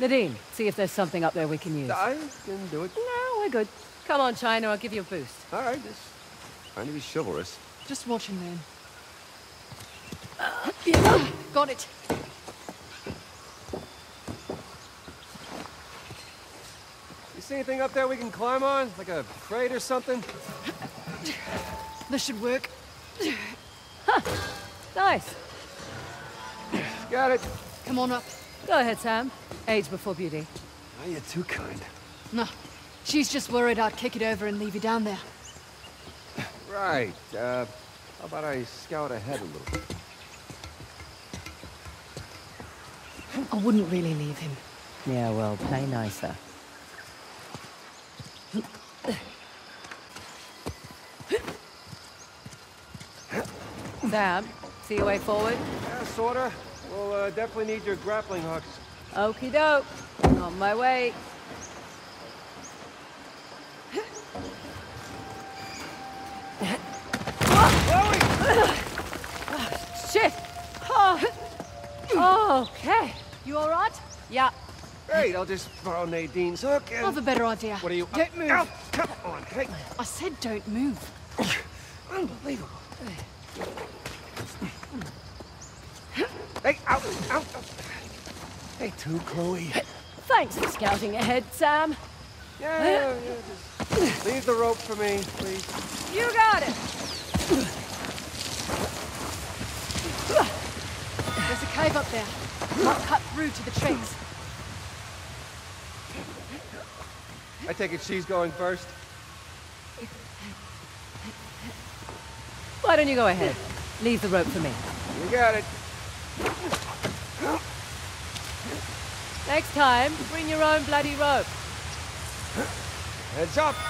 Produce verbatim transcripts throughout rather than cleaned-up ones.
Nadine, see if there's something up there we can use. I can do it. No, we're good. Come on, China, I'll give you a boost. All right, just trying to be chivalrous. Just watch him then. Uh, yeah. Got it. You see anything up there we can climb on? Like a crate or something? This should work. Huh. Nice. Got it. Come on up. Go ahead, Sam. Age before beauty. Oh, you're too kind. No. She's just worried I'd kick it over and leave you down there. Right. Uh, how about I scout ahead a little? I wouldn't really leave him. Yeah, well, play nicer. Sam, see your way forward? Yeah, sorta. We'll uh, definitely need your grappling hooks. Okie doke. On my way. Shit! Oh. Okay. You alright? Yeah. Great, I'll just borrow Nadine's hook and... I have a better idea. What are you... Don't move. Ow, come on, hey. I said don't move. Unbelievable. Hey, ow, ow, ow. Hey, too, Chloe. Thanks for scouting ahead, Sam. Yeah, yeah, yeah, just leave the rope for me, please. You got it. There's a cave up there. Might cut through to the trees. I take it she's going first? Why don't you go ahead? Leave the rope for me. You got it. Next time, bring your own bloody rope. Heads up!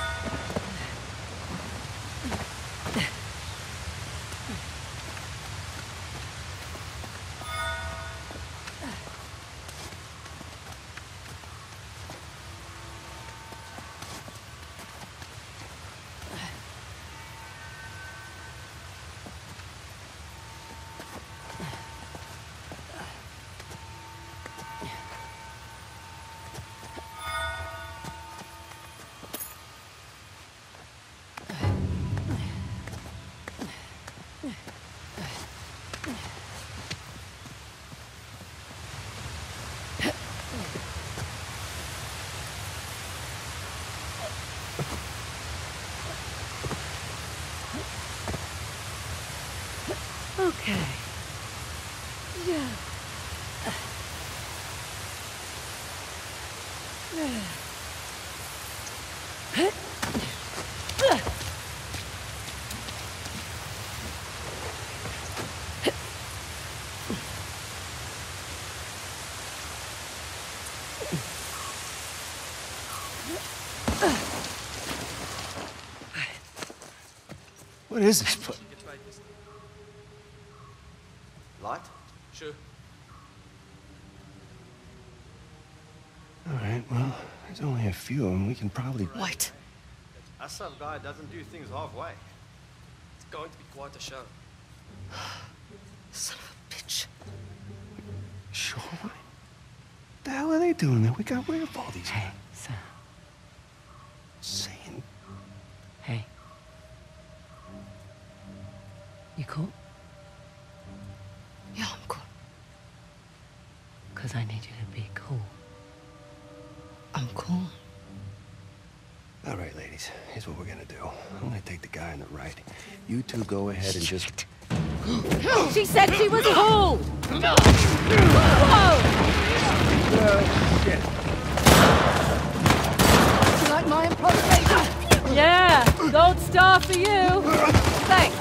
Okay. Yeah. What is this place? Light? Sure. All right, well, there's only a few, and we can probably... Wait. That some guy doesn't do things halfway. It's going to be quite a show. Son of a bitch. Sure? What the hell are they doing there? We got rid of all these... Hey, Sam. Saying... Hey. You cool? Yeah, I'm cool. Because I need you to be cool. I'm cool. All right, ladies, here's what we're gonna do. I'm gonna take the guy on the right. You two go ahead and just... She said she was cool! Whoa! Oh, shit. Do you like my improvisation? Yeah, gold star for you. Thanks.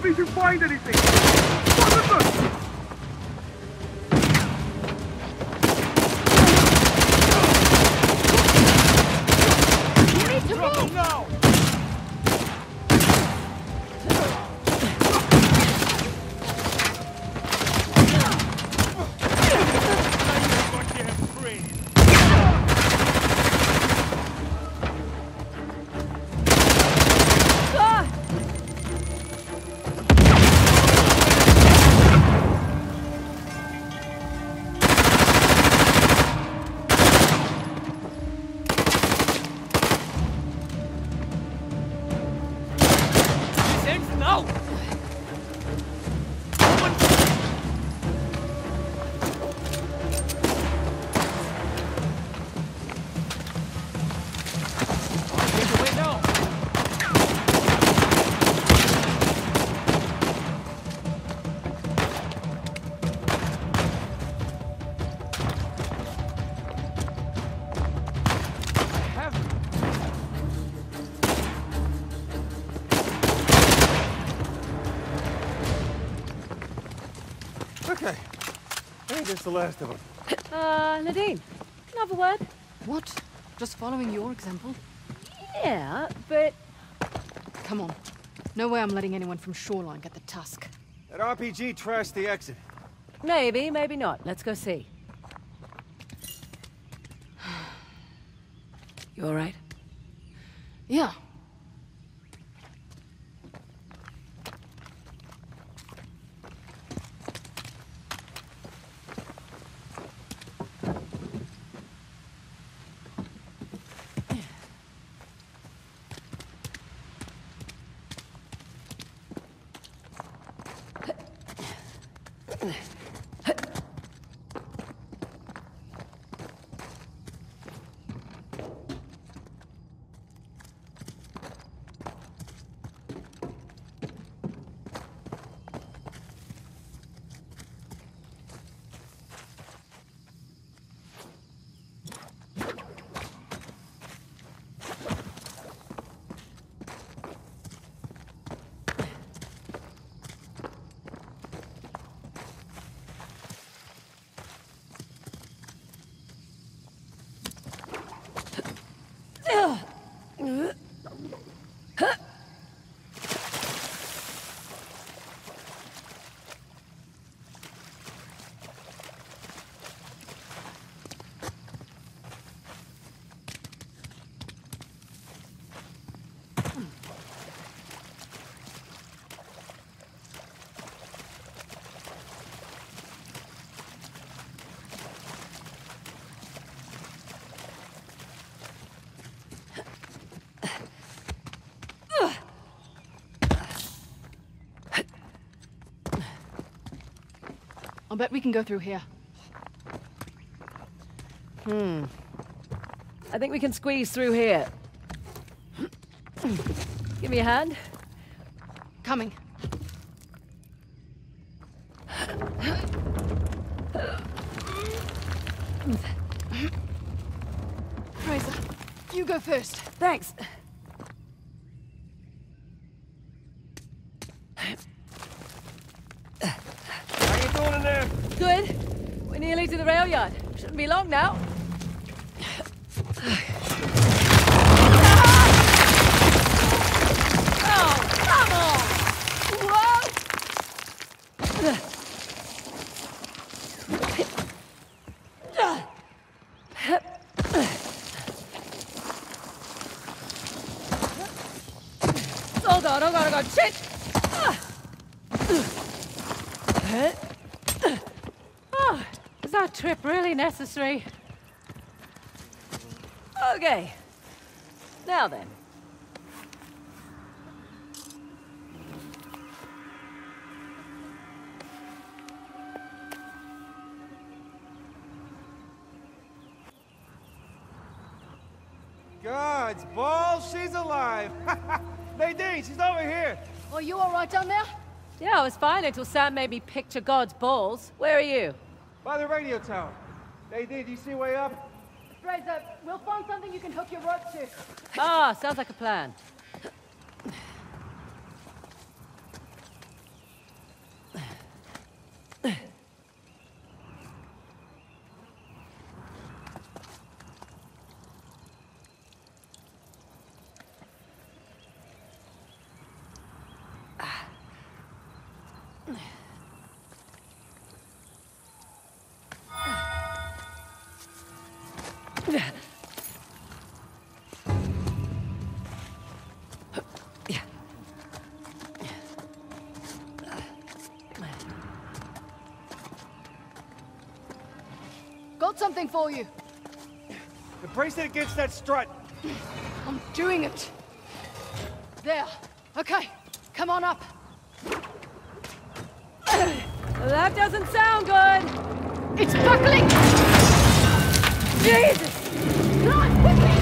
Did you find anything? What is it? Now! Okay. I think that's the last of them. Uh, Nadine, can I have a word? What? Just following your example? Yeah, but... Come on. No way I'm letting anyone from Shoreline get the tusk. That R P G trashed the exit. Maybe, maybe not. Let's go see. You all right? Yeah. I'll bet we can go through here. Hmm. I think we can squeeze through here. Give me a hand. Coming. Fraser, you go first. Thanks. How you doing in there? Good. We're nearly to the rail yard. Shouldn't be long now. Oh, come on! Whoa! Hold on, hold on, hold on. Shit! Oh, is that trip really necessary? Okay. Now then. God's balls, she's alive. Nadine, she's over here. Oh, you all right down there? Yeah, I was fine until Sam made me picture God's balls. Where are you? By the radio tower. Nadine, do you see way up? Fraser, we'll find something you can hook your rope to. Ah, sounds like a plan. something for you. Brace it against that strut. I'm doing it. There. Okay, come on up. That doesn't sound good. It's buckling! Jesus! Come on, quickly!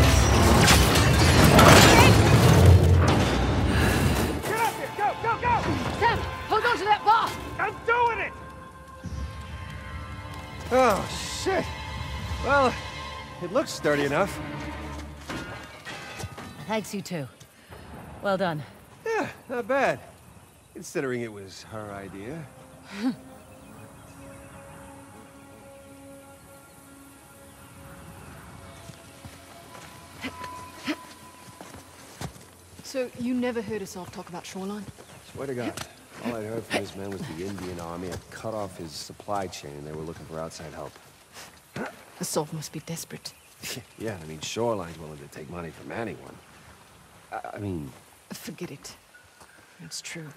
Get up here! Go, go, go! Sam, hold on to that bar! I'm doing it! Oh, shit. Well, it looks sturdy enough. Thanks, you two. Well done. Yeah, not bad. Considering it was her idea. So, you never heard Assault talk about Shoreline? Swear to God. All I'd heard from his men was the Indian army had cut off his supply chain and they were looking for outside help. Assault must be desperate. Yeah, I mean, Shoreline's willing to take money from anyone. I, I mean... Forget it. It's true.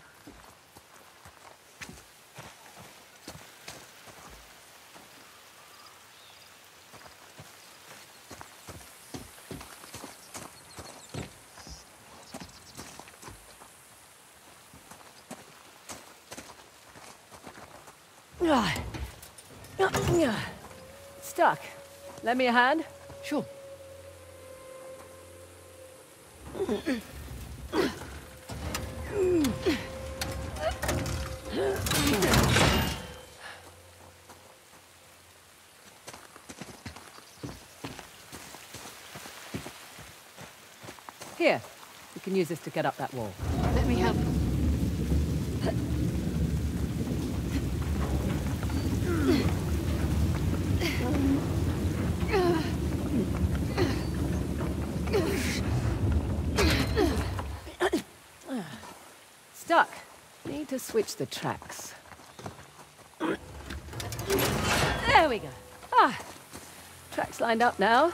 Stuck. Lend me a hand? Sure. Here. We can use this to get up that wall. Let me help. Stuck. Need to switch the tracks. There we go. Ah, tracks lined up now.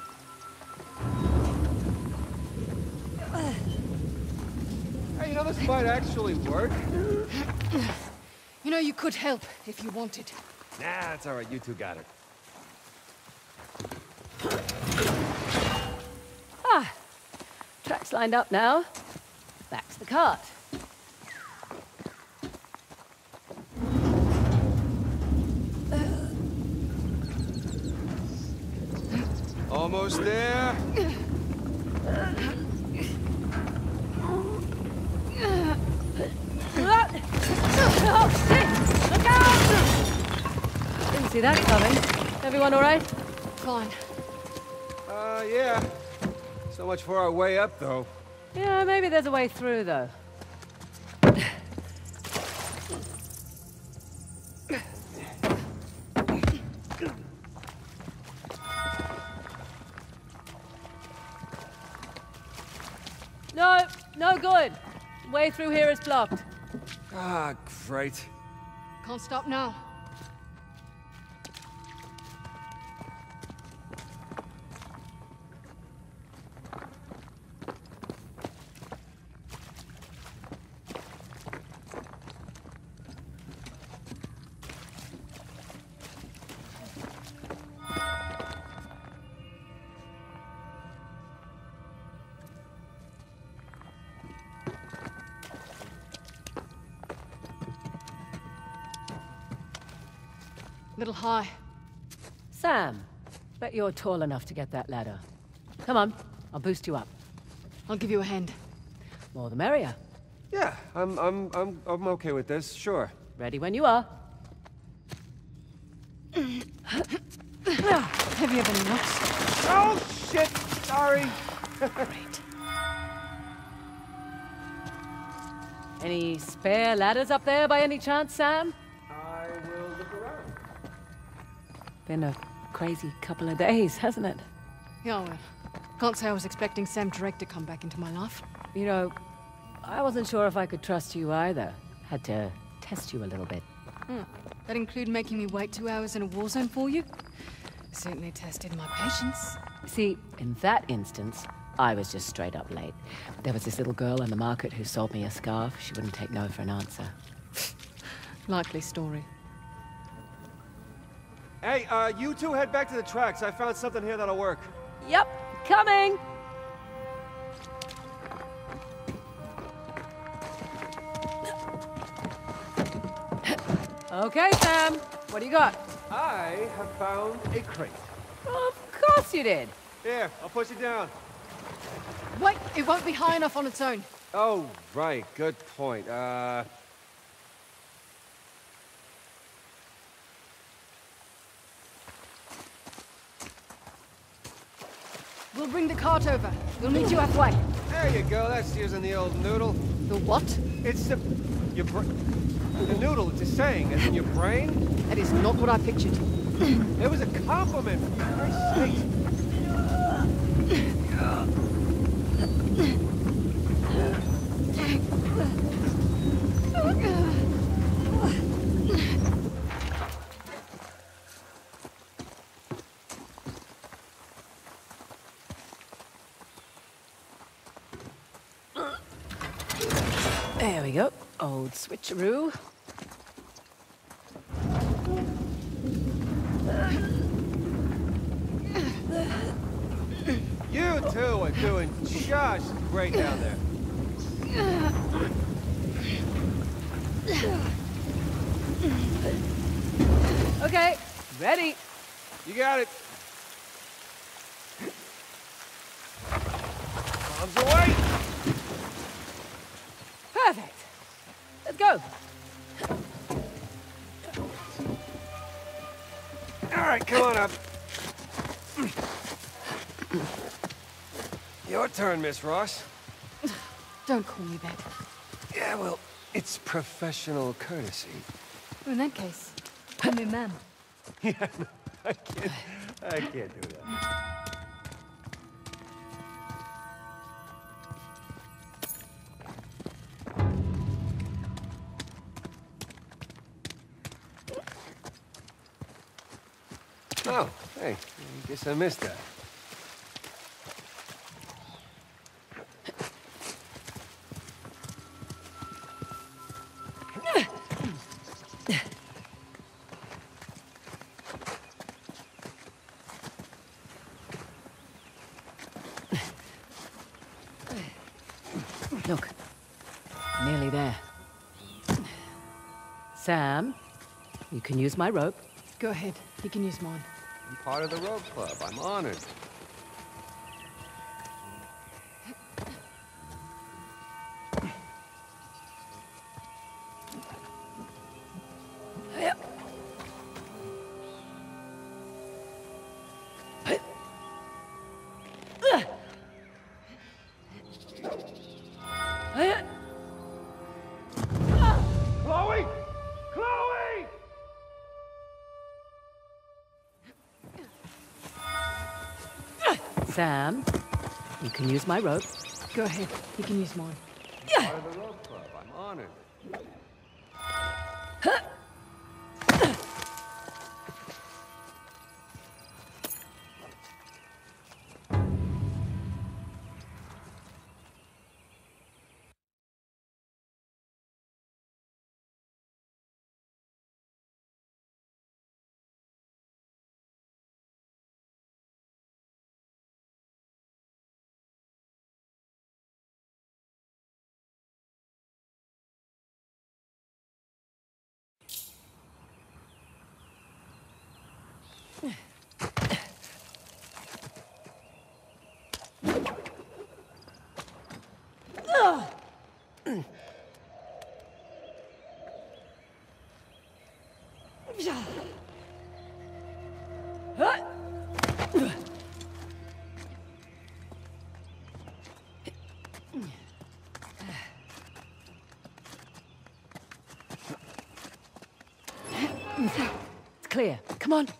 Hey, you know, this might actually work. You know, you could help if you wanted. Nah, it's all right. You two got it. Ah, tracks lined up now. Back to the cart. Almost there. Oh, shit! Look out! Didn't see that coming. Everyone all right? Fine. Uh, yeah. So much for our way up, though. Yeah, maybe there's a way through, though. No, no good. Way through here is blocked. Ah, great. Can't stop now. Little high. Sam, bet you're tall enough to get that ladder. Come on, I'll boost you up. I'll give you a hand. More the merrier. Yeah, I'm, I'm, I'm, I'm okay with this. Sure. Ready when you are. Have you ever noticed? Oh, shit! Sorry. Great. Any spare ladders up there by any chance, Sam? I will look around. Been a crazy couple of days, hasn't it? Yeah, well, can't say I was expecting Sam Drake to come back into my life. You know, I wasn't sure if I could trust you either. Had to test you a little bit. Hmm. That include making me wait two hours in a war zone for you? Certainly tested my patience. See, in that instance, I was just straight up late. There was this little girl in the market who sold me a scarf. She wouldn't take no for an answer. Likely story. Hey, uh, you two head back to the tracks. I found something here that'll work. Yep, coming! Okay, Sam. What do you got? I have found a crate. Of course you did. Here, I'll push it down. Wait, it won't be high enough on its own. Oh, right. Good point. Uh... We'll bring the cart over. We'll meet you halfway. There you go. That's using the old noodle. The what? It's the... Your br... The noodle, it's a saying. As in your brain? That is not what I pictured. It was a compliment, for Christ's sake. There we go. Old switcheroo. You two are doing just great down there. Okay, ready. You got it. Bombs away! Perfect. Let's go. All right, come on up. Your turn, Miss Ross. Don't call me that. Yeah, well, it's professional courtesy. In that case, call me ma'am. Yeah, no, I can't. I can't do that. Oh, hey, I guess I missed that. Look, nearly there. Sam, you can use my rope. Go ahead. You can use mine. I'm part of the rope club. I'm honored. Chloe! Chloe! Sam, you can use my rope. Go ahead. You can use mine. Part of the rope club. I'm honored. It's clear. Come on.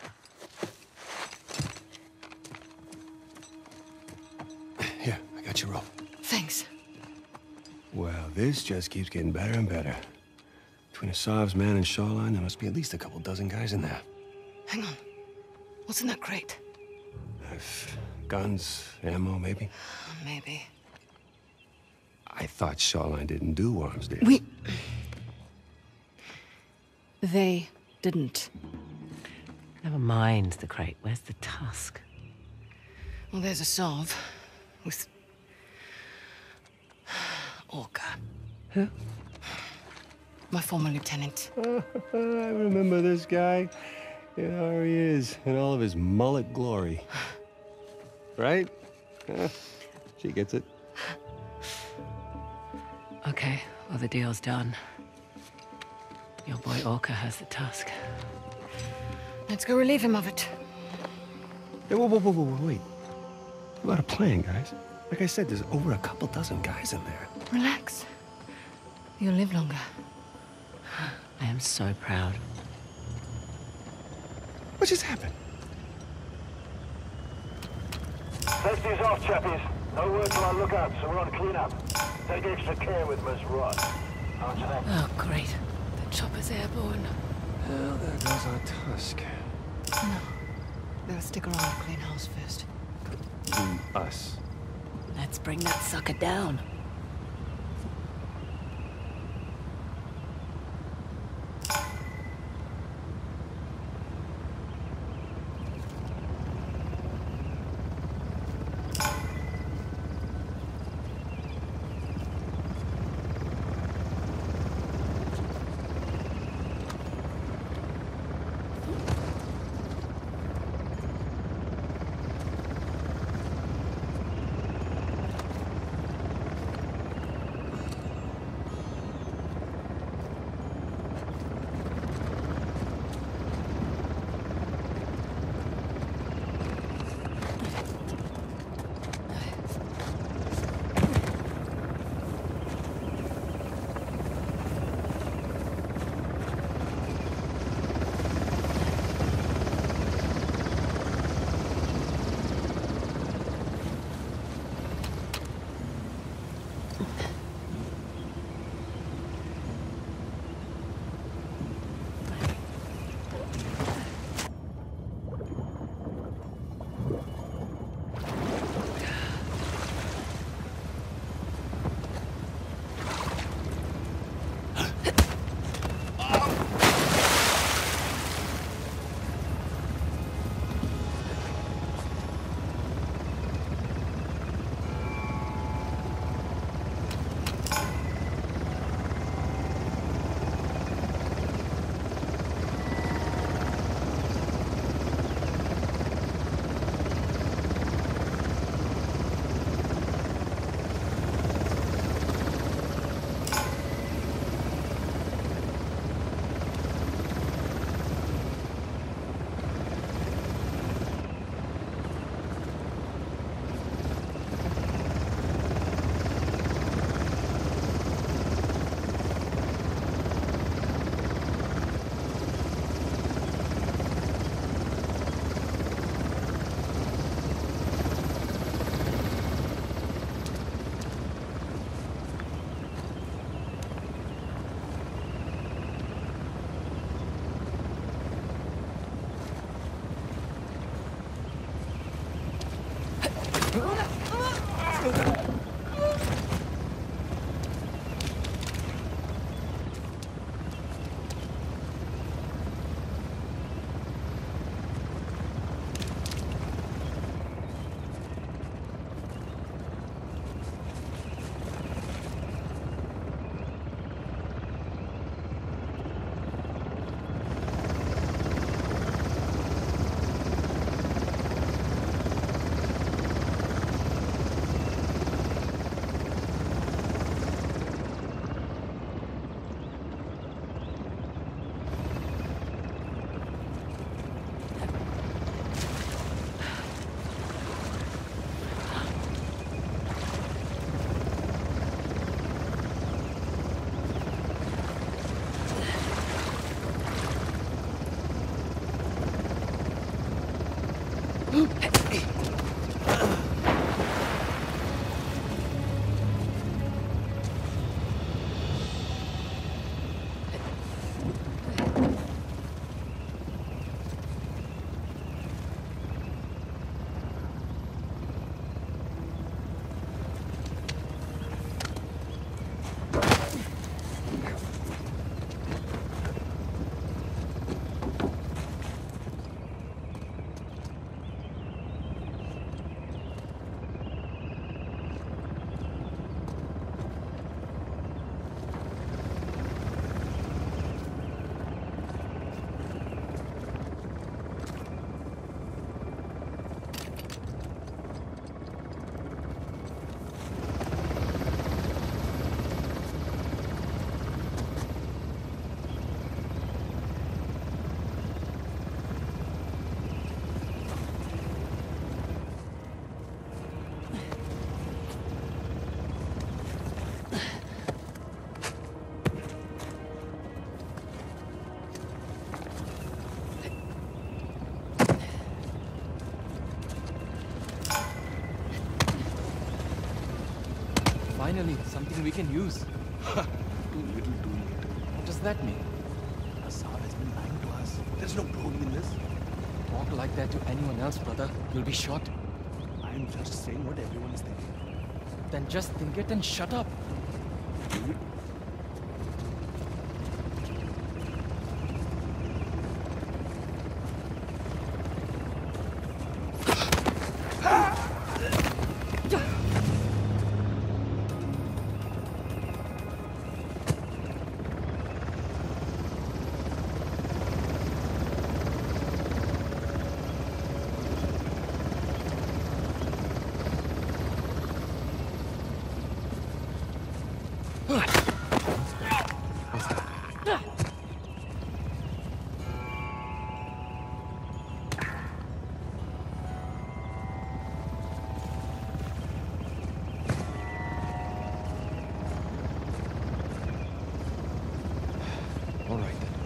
Here, I got your rope. Thanks. Well, this just keeps getting better and better. Between Asav's man and Shoreline, there must be at least a couple dozen guys in there. Hang on. What's in that crate? I've guns, ammo, maybe? Maybe. I thought Shoreline didn't do arms, did We... They didn't. Never mind the crate. Where's the tusk? Well, there's a Sov with Orca. Who? My former lieutenant. I remember this guy. You know, here he is, in all of his mullet glory. Right? Yeah, she gets it. Okay, well, the deal's done. Your boy Orca has the tusk. Let's go relieve him of it. Hey, whoa, whoa, whoa, whoa, whoa, wait. What about a plan, guys? Like I said, there's over a couple dozen guys in there. Relax. You'll live longer. I am so proud. What just happened? Safety's off, chappies. No word till I look out, so we're on clean-up. Take extra care with Miss Ross. Answer that. Oh, great. The chopper's airborne. Well, there goes our tusk. No. They'll stick around to clean house first. Mm, us. Let's bring that sucker down. Finally, something we can use. Too little, too late. What does that mean? Assad has been lying to us. There's no proving in this. Talk like that to anyone else, brother. You'll be shot. I'm just saying what everyone is thinking. Then just think it and shut up. All right then.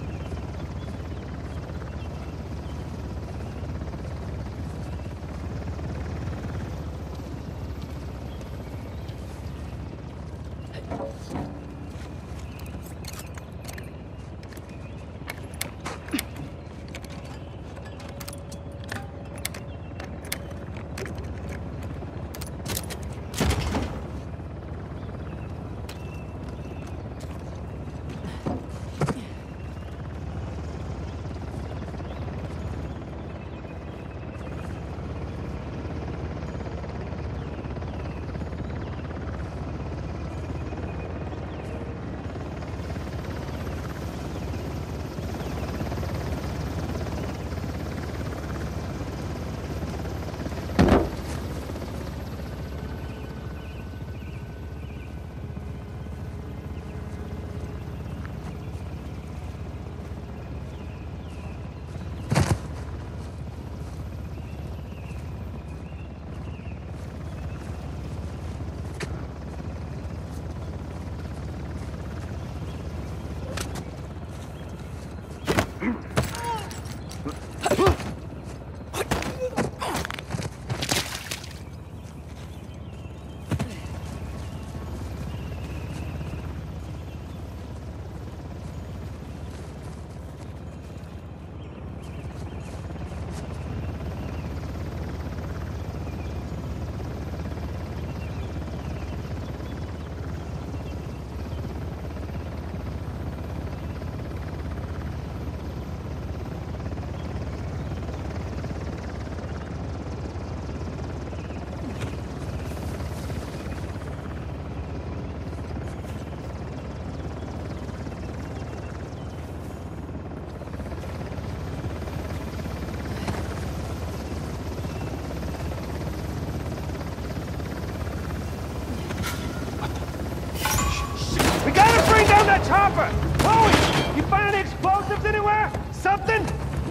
Chopper! Chloe! You find any explosives anywhere? Something?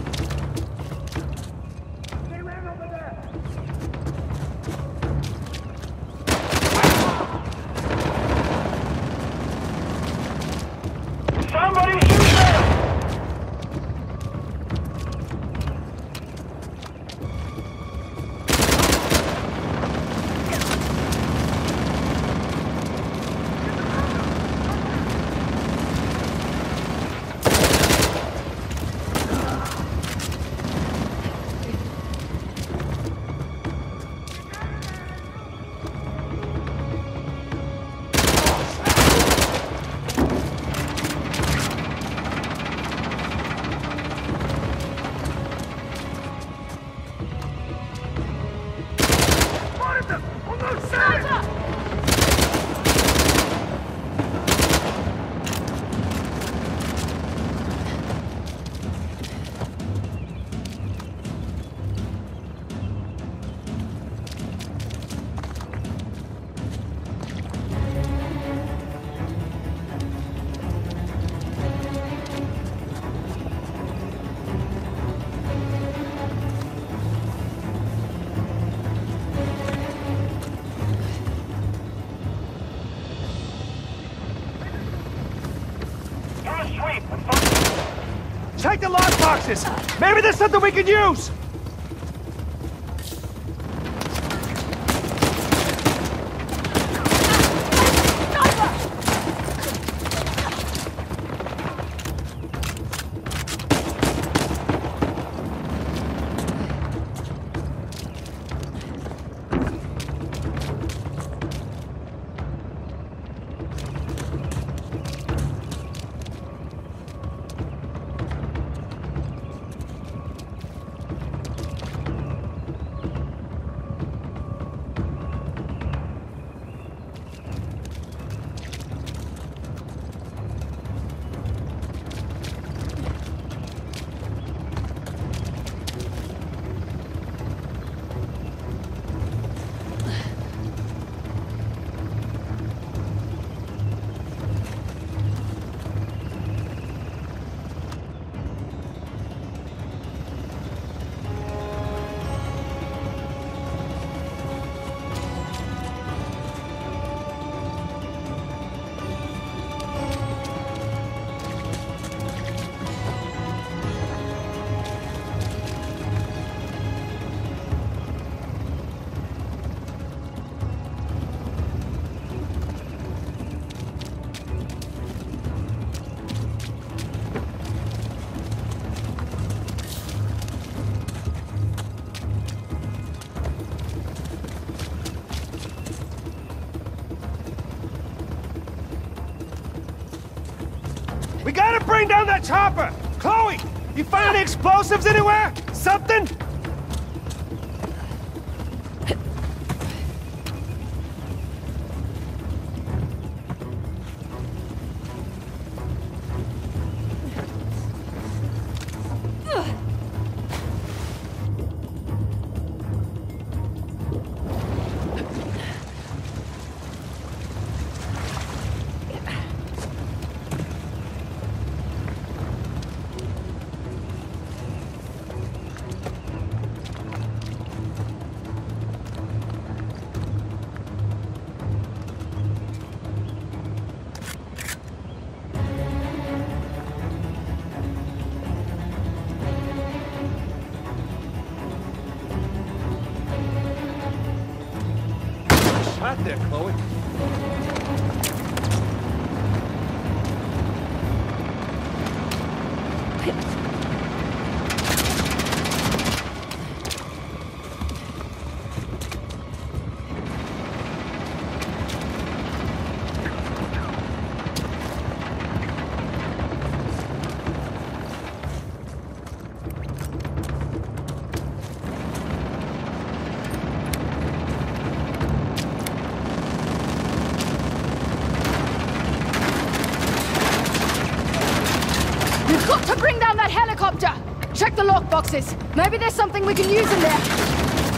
They ran over there! Somebody shoot them! Check the lock boxes! Maybe there's something we can use! We gotta bring down that chopper! Chloe! You find any explosives anywhere? Something? Shot there, Chloe. We've got to bring down that helicopter! Check the lockboxes. Maybe there's something we can use in there.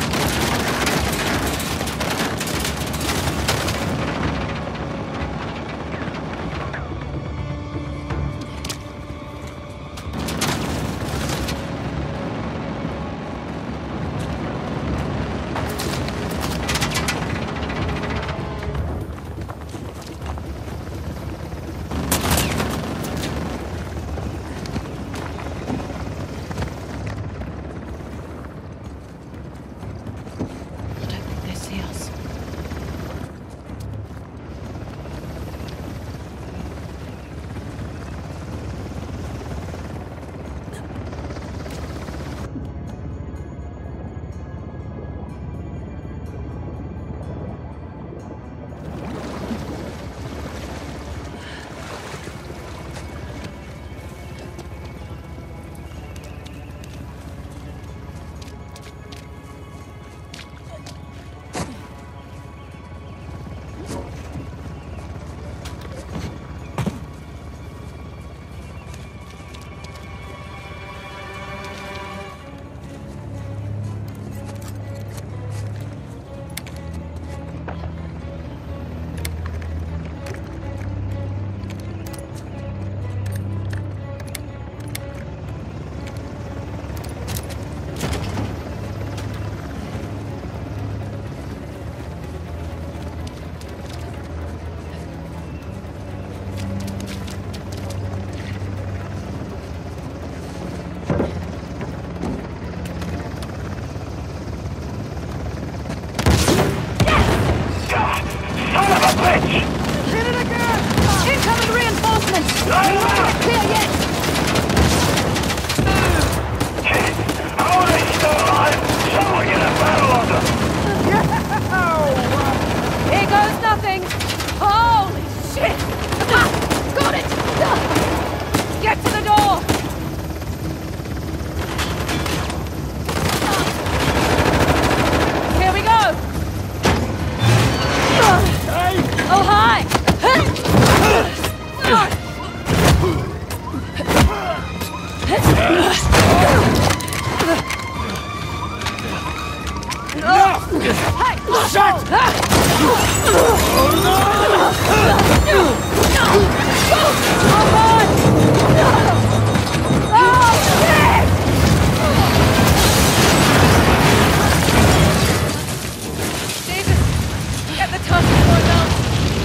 Incoming reinforcements! We're not clear yet! How are they still alive? Someone get a battle on them! Here goes nothing! Holy shit! Ah, got it! Get to the door! Here we go! Oh, hi! Hey! Shut! Jesus! Get the tusk before it melts!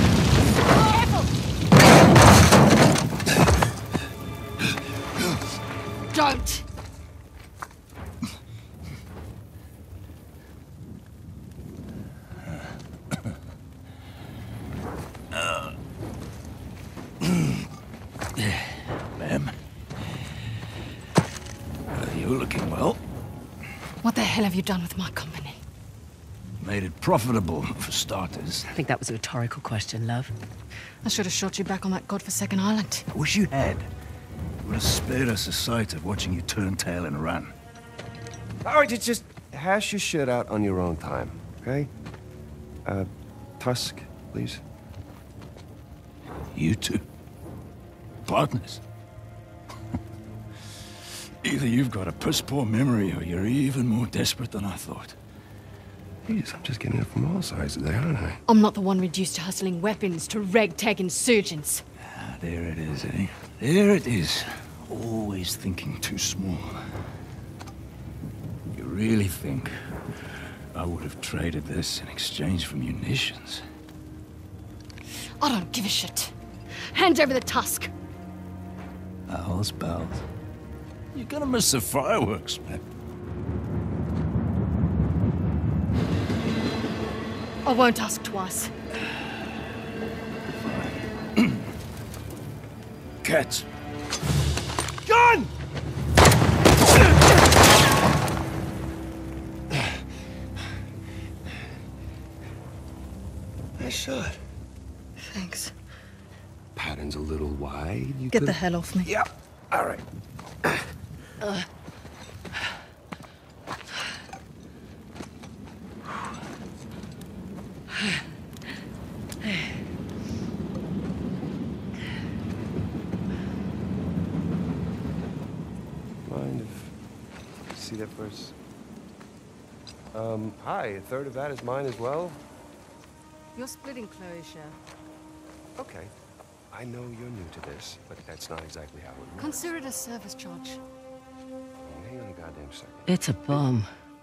Don't! Ma'am? Are you looking well? What the hell have you done with my company? Made it profitable, for starters. I think that was a rhetorical question, love. I should have shot you back on that godforsaken island. I wish you had. It would have spared us the sight of watching you turn tail and run. All right, just hash your shit out on your own time, okay? Uh, Tusk, please. You two? Partners? Either you've got a piss-poor memory or you're even more desperate than I thought. Jeez, I'm just getting it from all sides today, aren't I? I'm not the one reduced to hustling weapons to ragtag insurgents. Ah, there it is, eh? There it is. Always thinking too small. You really think I would have traded this in exchange for munitions? I don't give a shit. Hand over the tusk. Owls, pals. You're gonna miss the fireworks, man. I won't ask twice. Cats. Gun! Nice shot. Thanks. Pattern's a little wide. You Get could... the hell off me. Yeah. All right. Uh. Mind if see that first? Um, hi. A third of that is mine as well. You're splitting Chloe share. Okay. I know you're new to this, but that's not exactly how it works. Consider it a service charge. Hang on a goddamn second. It's a bomb.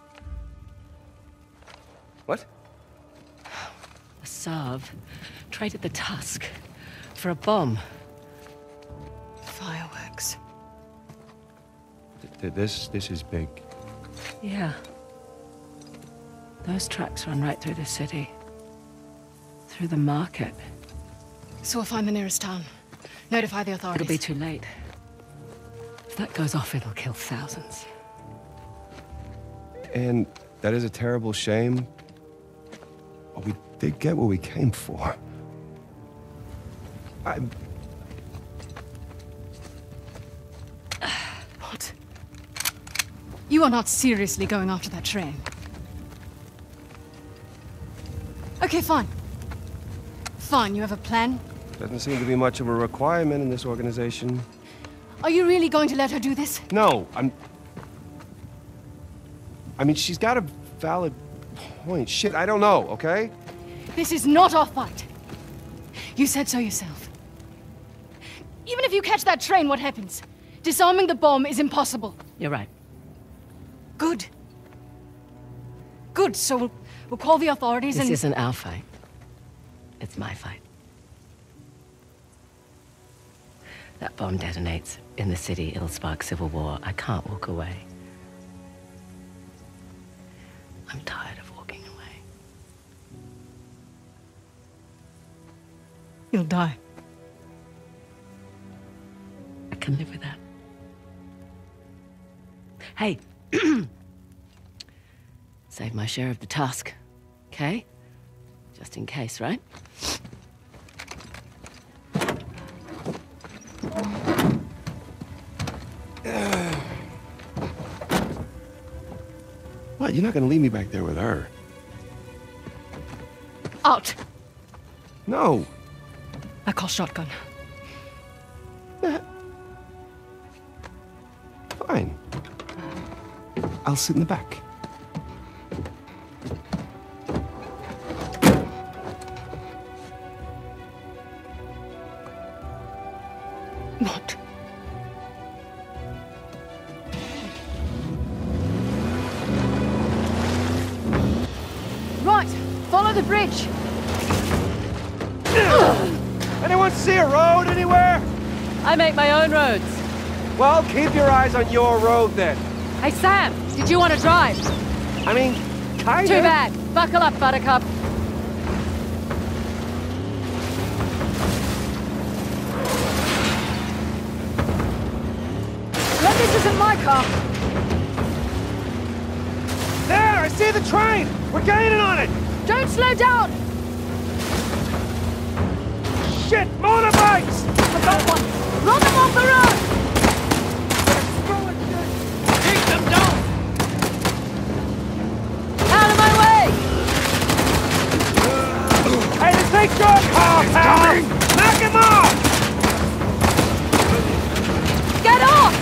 What? The Sav traded the Tusk for a bomb. Fireworks. Th th this, this is big. Yeah. Those tracks run right through the city. Through the market. So we'll find the nearest town. Notify the authorities. It'll be too late. If that goes off, it'll kill thousands. And that is a terrible shame. But we did get what we came for. I... What? You are not seriously going after that train. Okay, fine. Fine, you have a plan? Doesn't seem to be much of a requirement in this organization. Are you really going to let her do this? No, I'm... I mean, she's got a valid point. Shit, I don't know, okay? This is not our fight. You said so yourself. Even if you catch that train, what happens? Disarming the bomb is impossible. You're right. Good. Good, so we'll, we'll call the authorities This and... This isn't our fight. It's my fight. That bomb detonates in the city, it'll spark civil war. I can't walk away. I'm tired of walking away. You'll die. I can live with that. Hey! Save my share of the Tusk, okay? Just in case, right? What? You're not gonna leave me back there with her? Out! No! I call shotgun. Fine. I'll sit in the back. What? Right! Follow the bridge! Anyone see a road anywhere? I make my own roads. Well, keep your eyes on your road then. Hey, Sam! Did you want to drive? I mean, kinda. Too bad. Buckle up, Buttercup. Well, this isn't my car. There, I see the train! We're gaining on it! Don't slow down! Shit! Motorbikes! I got one! Run them off the road! Keep them down! Out of my way! Hey, this ain't your car, pal! Knock him off! Get off!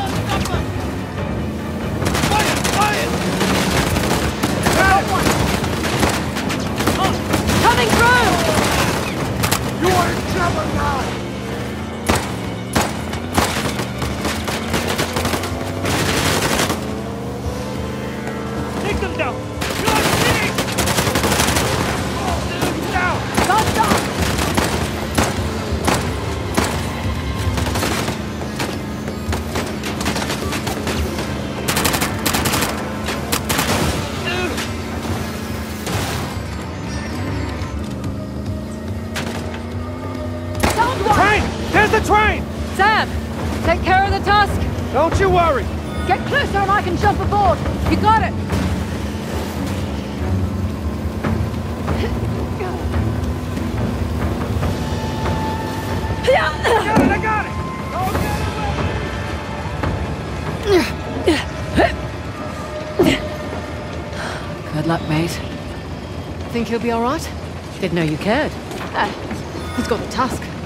Got it! Coming through! You are in trouble now! Take them down! Good thing! Oh, down! Stop, stop! Sound one! Train! There's the train! Sam! Take care of the tusk! Don't you worry! Get closer and I can jump aboard! You got it! I got it, I got it! Good luck, mate. Think he'll be all right? Didn't know you cared. Uh, he's got the tusk.